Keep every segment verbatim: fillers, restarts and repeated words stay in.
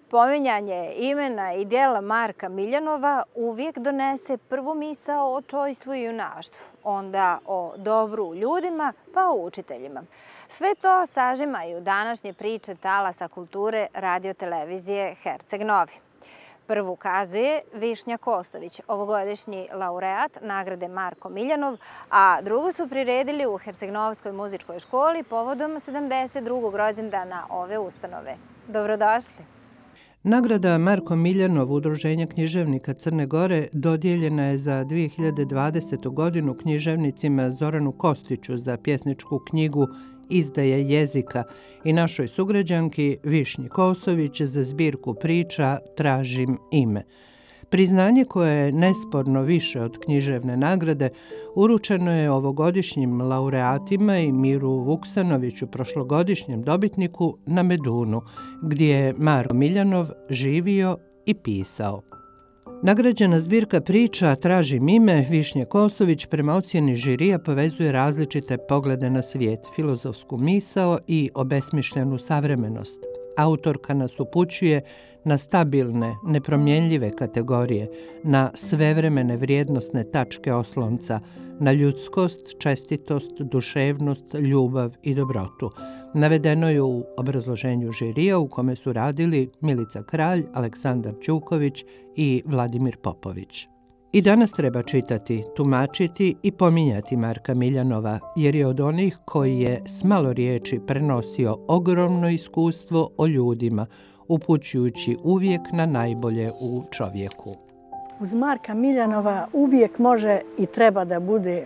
Pominjanje imena i dijela Marka Miljanova uvijek donese prvu misao o čojstvu i junaštvu, onda o dobru u ljudima, pa o učiteljima. Sve to sažimaju današnje priče talasa kulture radiotelevizije Herceg Novi. Prvu kazuje Višnja Kosović, ovogodišnji laureat nagrade Marko Miljanov, a drugu su priredili u Hercegnovskoj muzičkoj školi povodom sedamdeset drugog rođendana ove ustanove. Dobrodošli! Nagrada Marko Miljanov Udruženja književnika Crne Gore dodijeljena je za dvije hiljade dvadesetu. godinu književnicima Zoranu Kostiću za pjesničku knjigu Izdaje jezika i našoj sugrađanki Višnji Kosović za zbirku priča Tražim ime. Priznanje koje je nesporno više od književne nagrade uručeno je ovogodišnjim laureatima i Miru Vuksanoviću, prošlogodišnjem dobitniku, na Medunu, gdje je Marko Miljanov živio i pisao. Nagrađena zbirka priča Tražim ime Višnje Kosović prema ocjeni žirija povezuje različite poglede na svijet, filozofsku misao i obesmišljenu savremenost. Autorka nas upućuje na stabilne, nepromjenljive kategorije, na svevremene vrijednosne tačke oslonca, na ljudskost, čestitost, duševnost, ljubav i dobrotu. Navedeno je u obrazloženju žirija u kome su radili Milica Kralj, Aleksandar Ćuković i Vladimir Popović. I danas treba čitati, tumačiti i pominjati Marka Miljanova, jer je od onih koji je s malo riječi prenosio ogromno iskustvo o ljudima, upućujući uvijek na najbolje u čovjeku. Uz Marka Miljanova uvijek može i treba da bude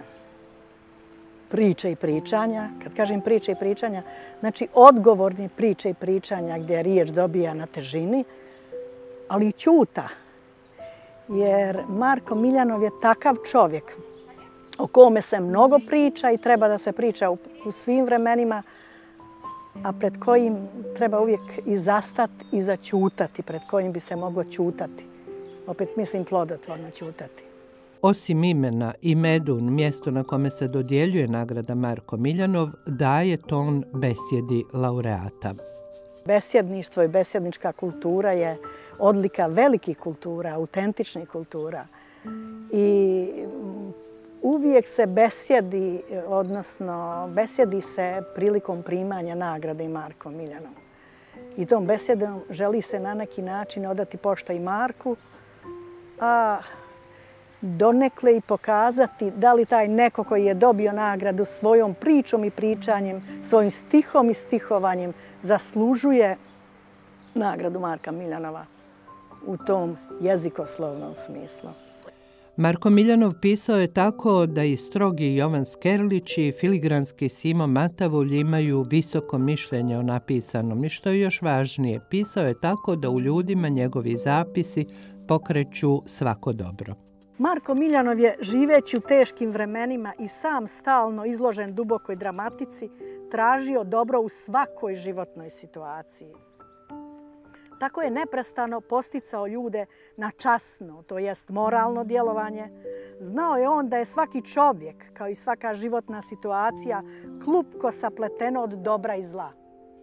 priče i pričanja. Kad kažem priče i pričanja, znači odgovorni priče i pričanja gdje riječ dobija na težini, ali i ćuta. Jer Marko Miljanov je takav čovjek o kome se mnogo priča i treba da se priča u, u svim vremenima, a pred kojim treba uvijek i zastati i začutati, pred kojim bi se moglo ćutati. Opet mislim plodotvorno ćutati. Osim imena i Medun, mjesto na kome se dodjeljuje nagrada Marko Miljanov, daje ton besjedi laureata. Besjedništvo i besjednička kultura je odlika velikih kultura, autentičnih kultura. I uvijek se besjedi, odnosno besjedi se prilikom primanja nagrade Marko Miljanov. I tom besjedom želi se na neki način odati pošta i Marku, a donekle i pokazati da li taj neko koji je dobio nagradu svojom pričom i pričanjem, svojim stihom i stihovanjem zaslužuje nagradu Marka Miljanova u tom jezikoslovnom smislu. Marko Miljanov pisao je tako da i strogi Jovan Skerlić i filigranski Simo Matavulj imaju visoko mišljenje o napisanom i što je još važnije, pisao je tako da u ljudima njegovi zapisi pokreću svako dobro. Marko Miljanov je, živeći u teškim vremenima i sam stalno izložen dubokoj dramatici, tražio dobro u svakoj životnoj situaciji. Tako je neprestano posticao ljude na časno, to jest moralno djelovanje. Znao je on da je svaki čovjek, kao i svaka životna situacija, klupko sapleteno od dobra i zla.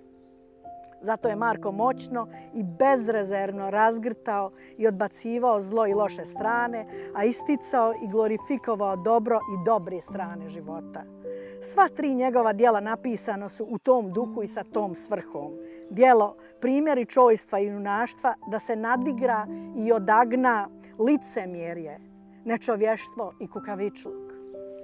Zato je Marko moćno i bezrezervno razgrtao i odbacivao zlo i loše strane, a isticao i glorifikovao dobro i dobre strane života. Sva tri njegova djela napisano su u tom duhu i sa tom svrhom. Djelo Primjeri čojstva i junaštva da se nadigra i odagna licemjerje, nečovještvo i kukavičluk.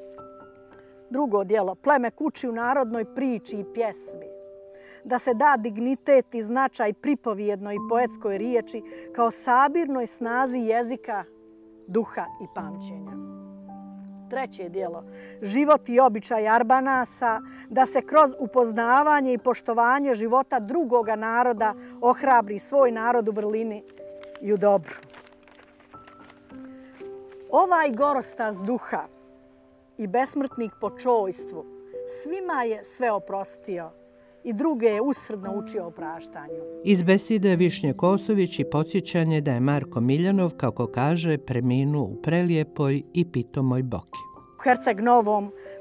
Drugo djelo Pleme kući u narodnoj priči i pjesmi. Da se da dignitet i značaj pripovjednoj i poetskoj riječi kao sabirnoj snazi jezika, duha i pamćenja. Treće djelo Život i običaj Arbanasa, da se kroz upoznavanje i poštovanje života drugoga naroda ohrabri svoj narod u vrlini i u dobru. Ovaj gorostas duha i besmrtnik po čojstvu svima je sve oprostio i druge je usrdno učio opraštanju. Iz beside Višnje Kosović i podsjećanje da je Marko Miljanov, kako kaže, preminuo u prelijepoj i pitomoj Boki. U Herceg Novom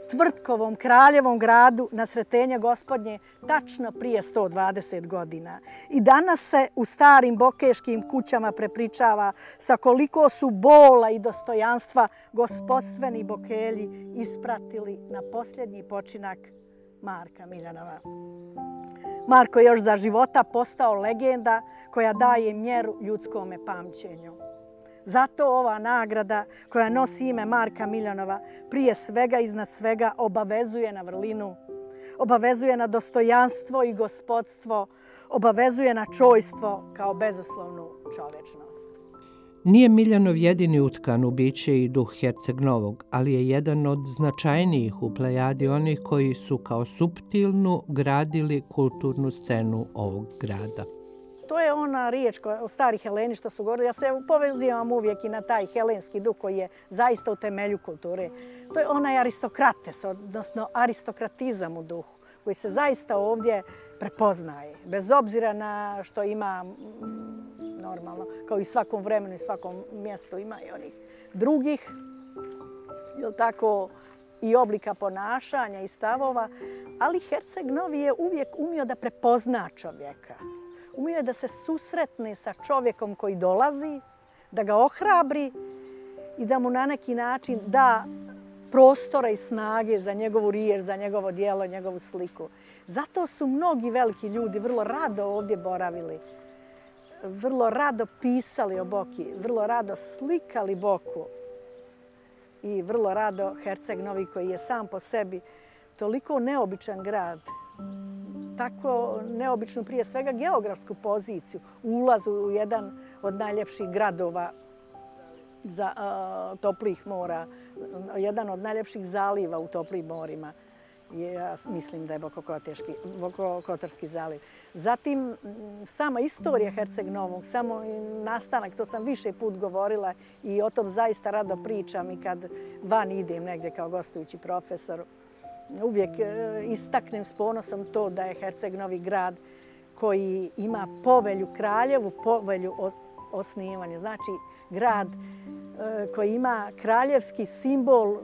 Tvrtkovom kraljevom gradu na Sretenje Gospodnje tačno prije sto dvadeset godina. I danas se u starim bokeškim kućama prepričava sa koliko su bola i dostojanstva gospodstveni bokelji ispratili na posljednji počinak Marka Miljanova. Marko je još za života postao legenda koja daje mjeru ljudskome pamćenju. Zato ova nagrada koja nosi ime Marka Miljanova prije svega iznad svega obavezuje na vrlinu, obavezuje na dostojanstvo i gospodstvo, obavezuje na čojstvo kao bezuslovnu čovječnost. Nije Miljanov jedini utkan u biće i duh Herceg Novog, ali je jedan od značajnijih u plejadi onih koji su kao suptilnu gradili kulturnu scenu ovog grada. To je ona riječ o stari Heleni što su govorili. Ja se povezivam uvijek i na taj helenski duh koji je zaista u temelju kulture. To je onaj aristokrates, odnosno aristokratizam u duhu, koji se zaista ovdje prepoznaje. Bez obzira na što ima, normalno, kao i svakom vremenu i svakom mjestu ima i onih drugih, jel tako, i oblika ponašanja i stavova, ali Herceg Novi je uvijek umio da prepozna čovjeka. Umio je da se susretne sa čovjekom koji dolazi, da ga ohrabri i da mu na neki način da prostora i snage za njegovu riječ, za njegovo djelo, njegovu sliku. Zato su mnogi veliki ljudi vrlo rado ovdje boravili, vrlo rado pisali o Boki, vrlo rado slikali Boku i vrlo rado Herceg Novi koji je sam po sebi toliko neobičan grad, tako neobičnu prije svega geografsku poziciju, ulaz u jedan od najljepših gradova za uh, toplih mora, jedan od najljepših zaliva u toplim morima. Ja mislim da je Bokokotorski zaliv. Zatim, sama istorija Herceg Novog, samo nastanak, to sam više put govorila i o tom zaista rado pričam i kad van idem negdje kao gostujući profesor. Uvijek istaknem s ponosom to da je Herceg Novi grad koji ima povelju, kraljevu povelju o osnivanju. Znači, grad koji ima kraljevski simbol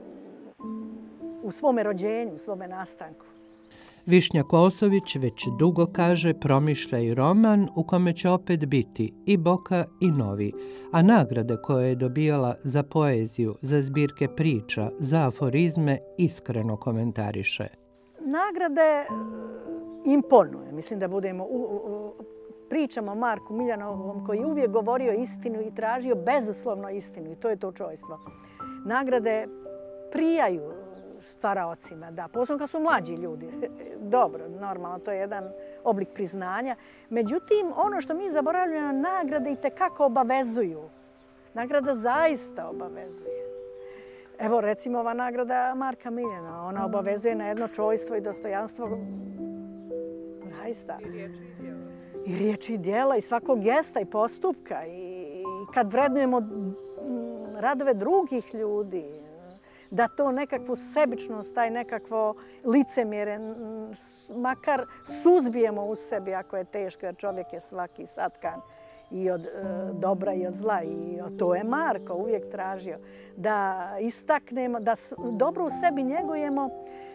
u svome rođenju, u svome nastanku. Višnja Kosović već dugo kaže promišlja i roman u kome će opet biti i Boka i Novi, a nagrade koje je dobijala za poeziju, za zbirke priča, za aforizme iskreno komentariše. Nagrade imponuje. Mislim da budemo u, u, pričamo o Marku Miljanovom koji je uvijek govorio istinu i tražio bezuslovno istinu i to je to čojstvo. Nagrade prijaju stvaraocima, da, posebno kad su mlađi ljudi. Dobro, normalno, to je jedan oblik priznanja. Međutim, ono što mi zaboravljamo, nagrade i tekako obavezuju. Nagrada zaista obavezuje. Evo, recimo, ova nagrada Marka Miljana, ona obavezuje na jedno čojstvo i dostojanstvo. Zaista. I riječi i djela. I riječi i djela, i svakog gesta i postupka. I kad vrednujemo radove drugih ljudi, da to nekakvu sebičnost, taj nekakvo licemjere, makar suzbijemo u sebi ako je teško, jer čovjek je svaki satkan i od e, dobra i od zla. I to je Marko uvijek tražio. Da istaknemo, da dobro u sebi njegujemo,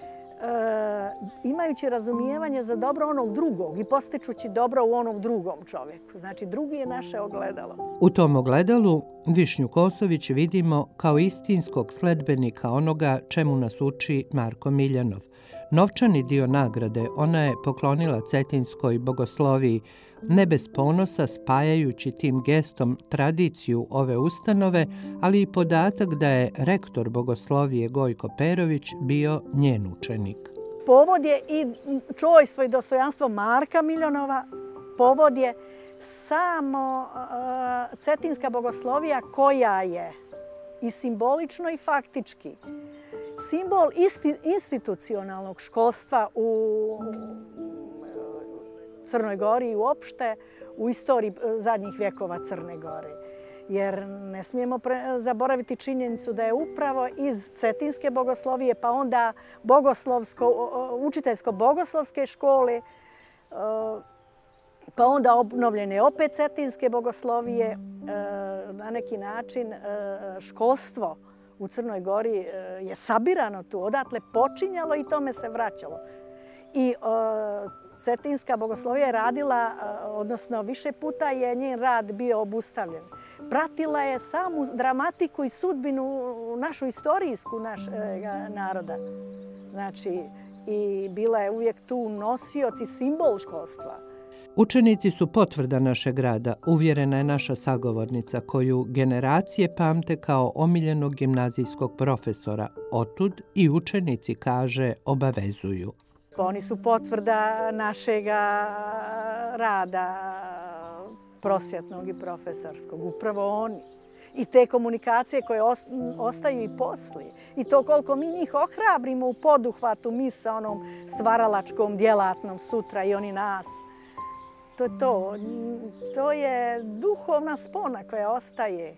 e, imajući razumijevanje za dobro onog drugog i postičući dobro u onom drugom čovjeku. Znači, drugi je naše ogledalo. U tom ogledalu Višnju Kosović vidimo kao istinskog sledbenika onoga čemu nas uči Marko Miljanov. Novčani dio nagrade ona je poklonila Cetinskoj bogosloviji, ne bez ponosa spajajući tim gestom tradiciju ove ustanove, ali i podatak da je rektor bogoslovije Gojko Perović bio njen učenik. Povod je i čojstvo i dostojanstvo Marka Miljanova, povod je samo uh, Cetinska bogoslovija koja je i simbolično i faktički simbol isti, institucionalnog školstva u Crnoj Gori i uopšte u istoriji zadnjih vjekova Crne Gore. Jer ne smijemo pre, zaboraviti činjenicu da je upravo iz Cetinske bogoslovije, pa onda bogoslovsko, učiteljsko-bogoslovske škole, pa onda obnovljene opet Cetinske bogoslovije, na neki način školstvo u Crnoj Gori je sabirano tu, odatle počinjalo i tome se vraćalo. I Cetinska bogoslovija je radila, odnosno više puta je njen rad bio obustavljen. Pratila je samu dramatiku i sudbinu našu istorijsku naš naroda. Znači, i bila je uvijek tu nosioc i simbol školstva. Učenici su potvrda našeg rada, uvjerena je naša sagovornica, koju generacije pamte kao omiljenog gimnazijskog profesora. Otud i učenici, kaže, obavezuju. Oni su potvrda našeg rada prosvjetnog i profesorskog, upravo oni. I te komunikacije koje ostaju i poslije. I to koliko mi njih ohrabrimo u poduhvatu, mi sa onom stvaralačkom, djelatnom sutra i oni nas. To je to. To je duhovna spona koja ostaje.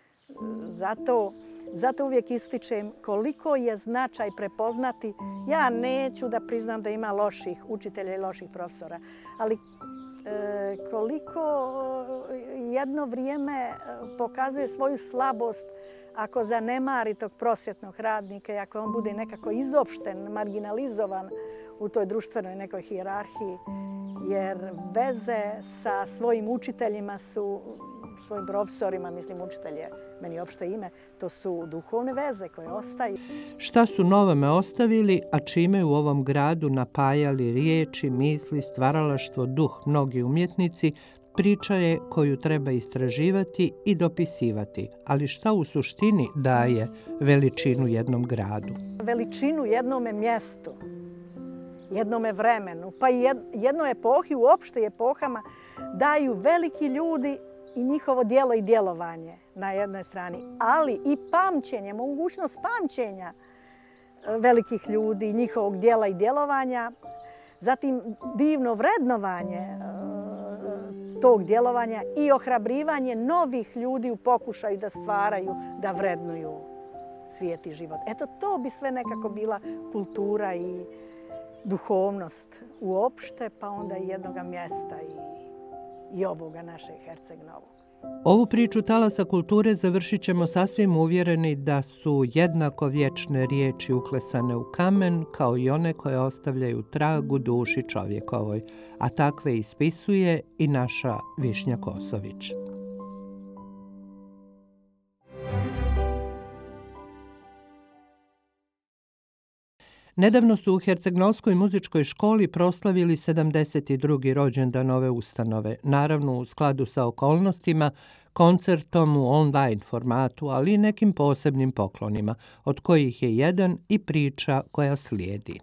Zato, zato uvijek ističem koliko je značaj prepoznati. Ja neću da priznam da ima loših učitelja i loših profesora, ali e, koliko jedno vrijeme pokazuje svoju slabost ako zanemari tog prosvjetnog radnika i ako on bude nekako izopšten, marginalizovan u toj društvenoj nekoj hijerarhiji. Jer veze sa svojim učiteljima su, svojim profesorima, mislim učitelj je meni opšte ime, to su duhovne veze koje ostaju. Šta su novome ostavili, a čime u ovom gradu napajali riječi, misli, stvaralaštvo, duh mnogi umjetnici, priča je koju treba istraživati i dopisivati. Ali šta u suštini daje veličinu jednom gradu? Veličinu jednome mjestu, jednome vremenu, pa i jednoj epohi, uopšte epohama, daju veliki ljudi i njihovo djelo i djelovanje na jednoj strani, ali i pamćenje, mogućnost pamćenja velikih ljudi, njihovog djela i djelovanja, zatim divno vrednovanje tog djelovanja i ohrabrivanje novih ljudi u pokušaju da stvaraju, da vrednuju svijet i život. Eto, to bi sve nekako bila kultura i duhovnost uopšte, pa onda i jednoga mjesta i, i ovoga našeg Herceg Novog. Ovu priču talasa kulture završit ćemo sasvim uvjereni da su jednako vječne riječi uklesane u kamen kao i one koje ostavljaju trag u duši čovjekovoj, a takve ispisuje i naša Višnja Kosović. Nedavno su u Herceg-Novskoj muzičkoj školi proslavili sedamdeset drugi rođendan ove ustanove, naravno u skladu sa okolnostima, koncertom u online formatu, ali i nekim posebnim poklonima, od kojih je jedan i priča koja slijedi.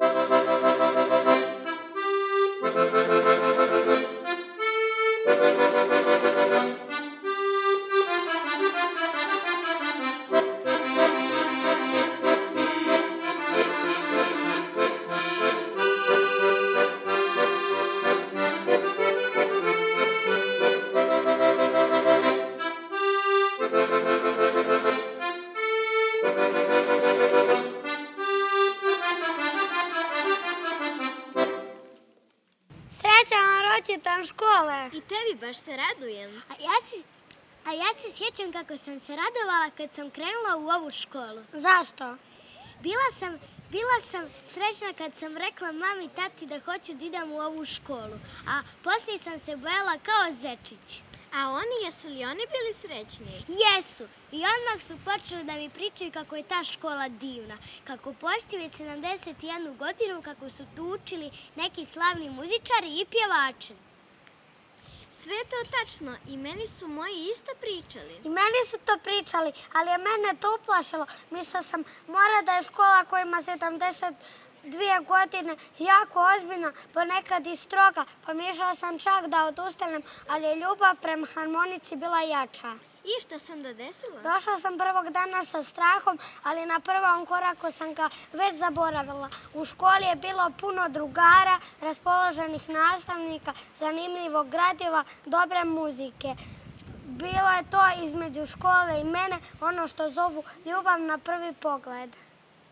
Škole. I tebi baš se radujem. A ja, se, a ja se sjećam kako sam se radovala kad sam krenula u ovu školu. Zašto? Bila sam, bila sam srećna kad sam rekla mami i tati da hoću da idem u ovu školu. A poslije sam se bojala kao zečić. A oni, jesu li oni bili srećni? Jesu. I odmah su počeli da mi pričaju kako je ta škola divna. Kako postoji već sedamdeset jednu godinu, kako su tu učili neki slavni muzičari i pjevači. Sve je to tačno i meni su moji isto pričali. I meni su to pričali, ali je mene to uplašilo. Mislila sam, mora da je škola koja ima sedamdeset dvije godine jako ozbiljna, ponekad i stroga, pa mišla sam čak da odustanem, ali je ljubav prema harmonici bila jača. I šta se onda desilo? Došla sam prvog dana sa strahom, ali na prvom koraku sam ga već zaboravila. U školi je bilo puno drugara, raspoloženih nastavnika, zanimljivog gradiva, dobre muzike. Bilo je to između škole i mene, ono što zovu ljubav na prvi pogled.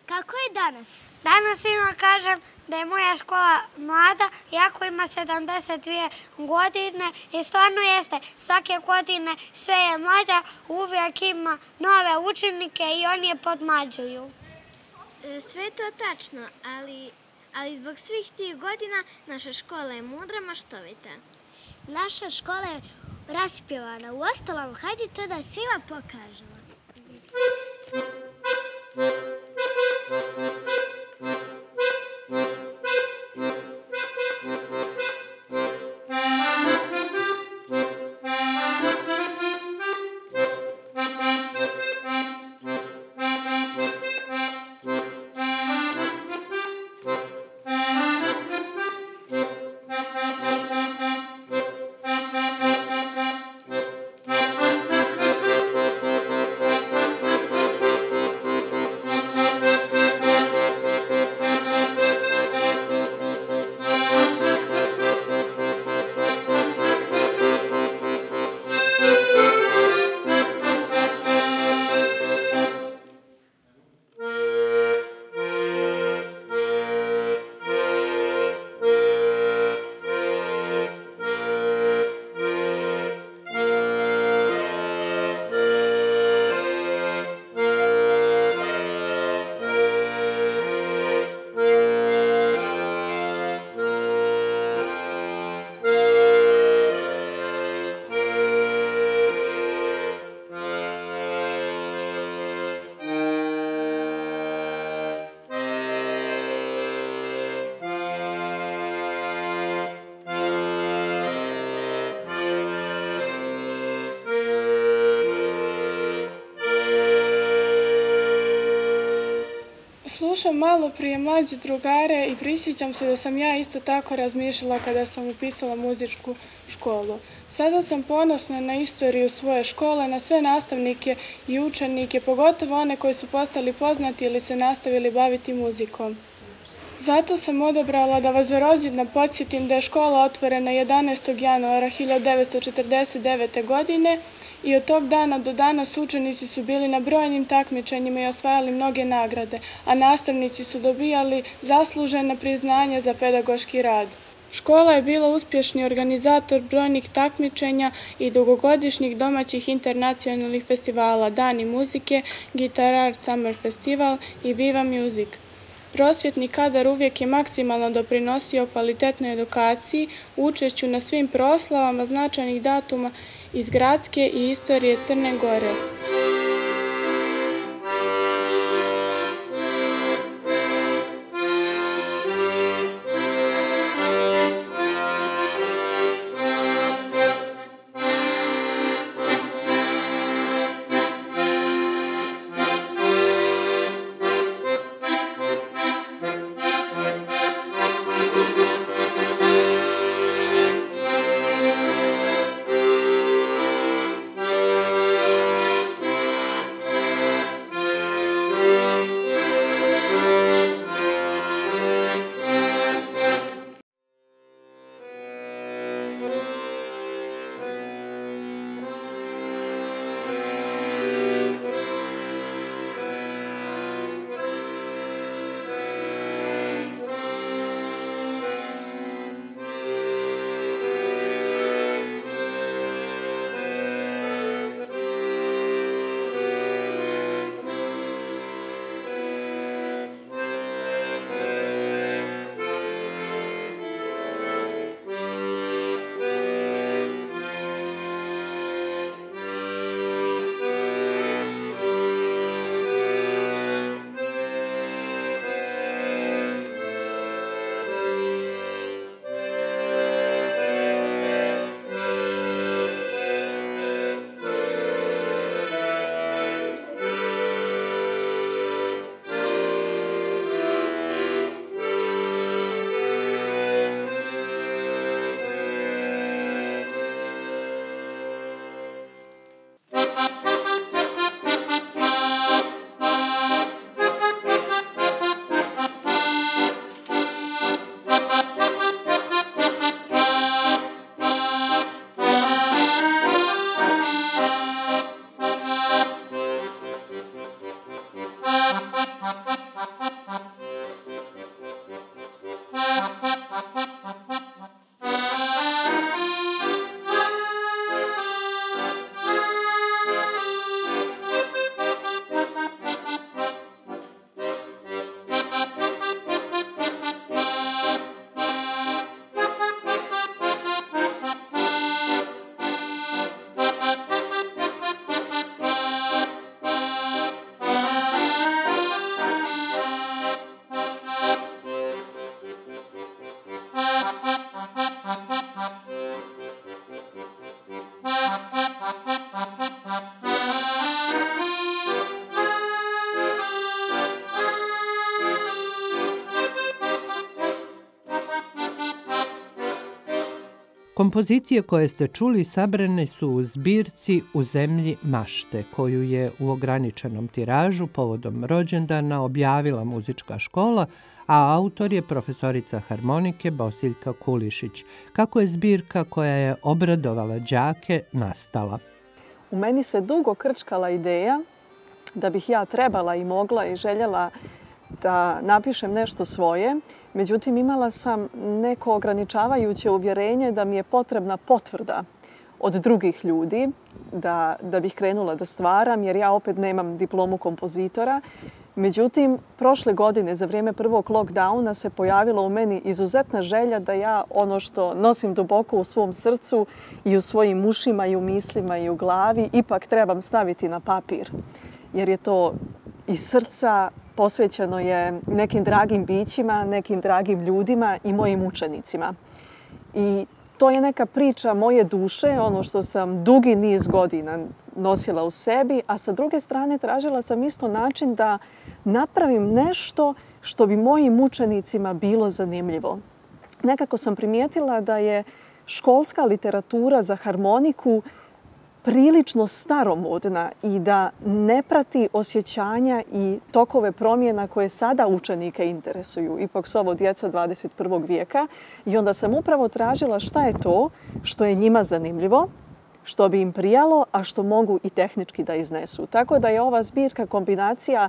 Kako je danas? Danas svima kažem da je moja škola mlada, iako ima sedamdeset dvije godine i stvarno jeste, svake godine sve je mlađa, uvijek ima nove učenike i oni je podmlađuju. Sve je to tačno, ali, ali zbog svih tih godina naša škola je mudra, maštovita. Naša škola je raspjevana. Uostalom, hajde to da svima pokažemo. Slušam malo prije mlađe drugare i prisjećam se da sam ja isto tako razmišljala kada sam upisala muzičku školu. Sada sam ponosna na istoriju svoje škole, na sve nastavnike i učenike, pogotovo one koji su postali poznati ili se nastavili baviti muzikom. Zato sam odabrala da vas za rođendan podsjetim da je škola otvorena jedanaestog januara hiljadu devetsto četrdeset devete. godine i od tog dana do danas učenici su bili na brojnim takmičenjima i osvajali mnoge nagrade, a nastavnici su dobijali zaslužena priznanja za pedagoški rad. Škola je bila uspješni organizator brojnih takmičenja i dugogodišnjih domaćih internacionalnih festivala, Dani muzike, Guitar Art Summer Festival i Viva Music. Prosvjetni kadar uvijek je maksimalno doprinosio kvalitetnoj edukaciji, učešću na svim proslavama značajnih datuma iz gradske i istorije Crne Gore. Kompozicije koje ste čuli sabrane su u zbirci U zemlji mašte, koju je u ograničenom tiražu povodom rođendana objavila muzička škola, a autor je profesorica harmonike Bosiljka Kulišić. Kako je zbirka koja je obradovala đake nastala? U meni se dugo krčkala ideja da bih ja trebala i mogla i željela da napišem nešto svoje. Međutim, imala sam neko ograničavajuće uvjerenje da mi je potrebna potvrda od drugih ljudi da, da bih krenula da stvaram, jer ja opet nemam diplomu kompozitora. Međutim, prošle godine za vrijeme prvog lockdowna se pojavila u meni izuzetna želja da ja ono što nosim duboko u svom srcu i u svojim ušima i u mislima i u glavi ipak trebam staviti na papir. Jer je to iz srca posvećeno je nekim dragim bićima, nekim dragim ljudima i mojim učenicima. I to je neka priča moje duše, ono što sam dugi niz godina nosila u sebi, a sa druge strane tražila sam isto način da napravim nešto što bi mojim učenicima bilo zanimljivo. Nekako sam primijetila da je školska literatura za harmoniku prilično staromodna i da ne prati osjećanja i tokove promjena koje sada učenike interesuju. Ipak su ovo djeca dvadeset prvog vijeka i onda sam upravo tražila šta je to što je njima zanimljivo, što bi im prijalo, a što mogu i tehnički da iznesu. Tako da je ova zbirka kombinacija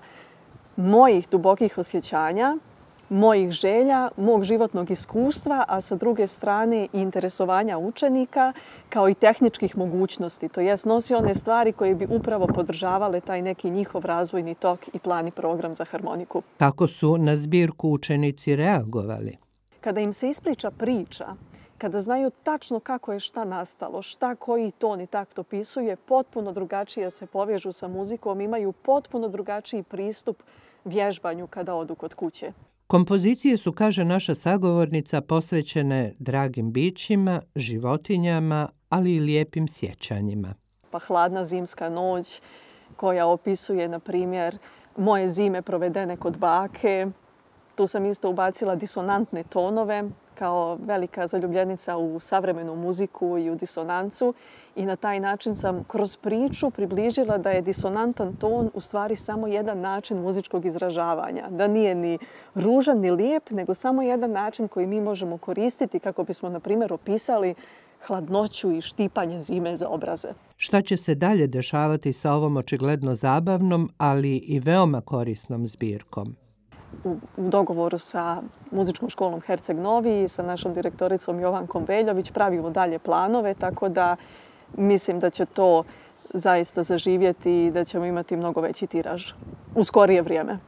mojih dubokih osjećanja, mojih želja, mog životnog iskustva, a sa druge strane i interesovanja učenika kao i tehničkih mogućnosti. To jest nosi one stvari koje bi upravo podržavale taj neki njihov razvojni tok i plan i program za harmoniku. Kako su na zbirku učenici reagovali? Kada im se ispriča priča, kada znaju tačno kako je šta nastalo, šta koji ton i takt opisuje, potpuno drugačije se povežu sa muzikom, imaju potpuno drugačiji pristup vježbanju kada odu kod kuće. Kompozicije su, kaže naša sagovornica, posvećene dragim bićima, životinjama, ali i lijepim sjećanjima. Pa Hladna zimska noć koja opisuje, na primjer, moje zime provedene kod bake. Tu sam isto ubacila disonantne tonove kao velika zaljubljenica u savremenu muziku i u disonancu. I na taj način sam kroz priču približila da je disonantan ton u stvari samo jedan način muzičkog izražavanja. Da nije ni ružan ni lijep, nego samo jedan način koji mi možemo koristiti kako bismo, na primjer, opisali hladnoću i štipanje zime za obraze. Šta će se dalje dešavati sa ovom očigledno zabavnom, ali i veoma korisnom zbirkom? U dogovoru sa muzičkom školom Herceg Novi i sa našom direktoricom Jovankom Veljović pravimo dalje planove, tako da mislim da će to zaista zaživjeti i da ćemo imati mnogo veći tiraž u skorije vrijeme.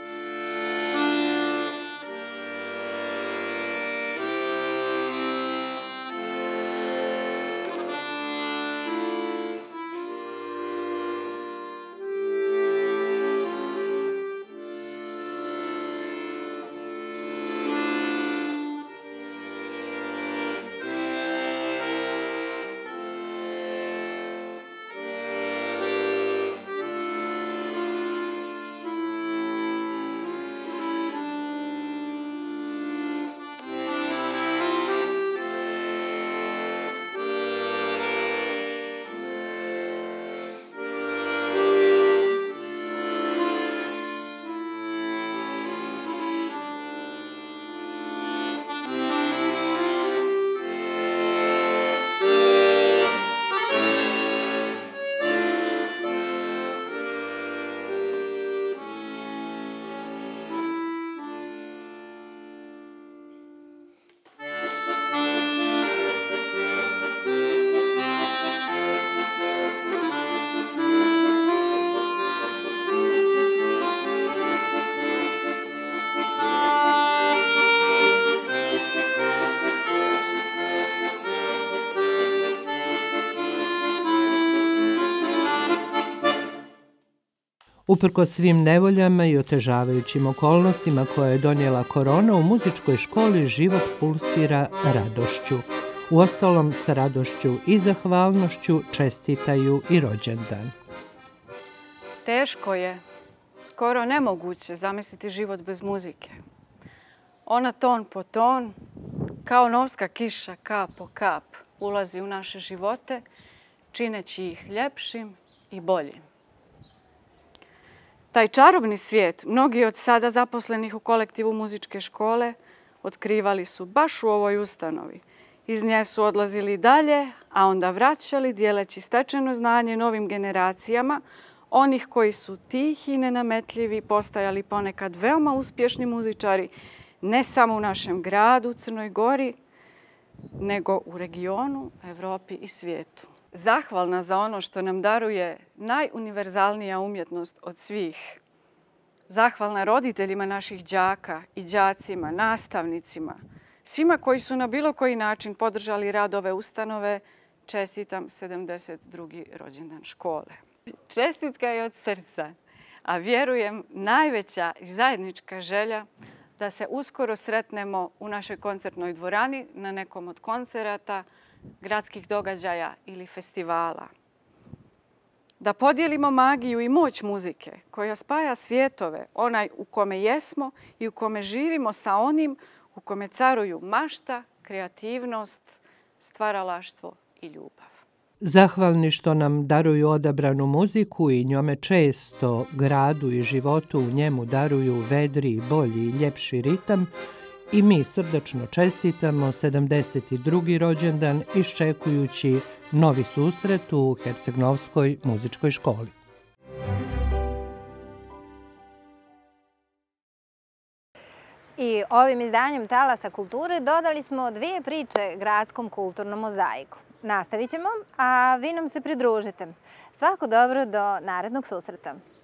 Uprkos svim nevoljama i otežavajućim okolnostima koje je donijela korona, u muzičkoj školi život pulsira radošću. Uostalom, sa radošću i zahvalnošću čestitaju i rođendan. Teško je, skoro nemoguće zamisliti život bez muzike. Ona ton po ton, kao novska kiša, kap po kap, ulazi u naše živote, čineći ih ljepšim i boljim. Taj čarobni svijet mnogi od sada zaposlenih u kolektivu muzičke škole otkrivali su baš u ovoj ustanovi. Iz nje su odlazili dalje, a onda vraćali dijeleći stečeno znanje novim generacijama, onih koji su tihi i nenametljivi, postajali ponekad veoma uspješni muzičari, ne samo u našem gradu, Crnoj Gori, nego u regionu, Evropi i svijetu. Zahvalna za ono što nam daruje najuniverzalnija umjetnost od svih. Zahvalna roditeljima naših đaka i đacima, nastavnicima, svima koji su na bilo koji način podržali rad ove ustanove, čestitam sedamdeset drugi rođendan škole. Čestitka je od srca, a vjerujem najveća i zajednička želja da se uskoro sretnemo u našoj koncertnoj dvorani na nekom od koncerata, gradskih događaja ili festivala. Da podijelimo magiju i moć muzike koja spaja svjetove, onaj u kome jesmo i u kome živimo sa onim u kome caruju mašta, kreativnost, stvaralaštvo i ljubav. Zahvalni što nam daruju odabranu muziku i njome često gradu i životu u njemu daruju vedri, bolji i ljepši ritam, i mi srdačno čestitamo sedamdeset drugi rođendan iščekujući novi susret u Herceg-Novskoj muzičkoj školi. I ovim izdanjem Talasa kulture dodali smo dvije priče gradskom kulturnom mozaiku. Nastavit ćemo, a vi nam se pridružite. Svako dobro do narednog susreta.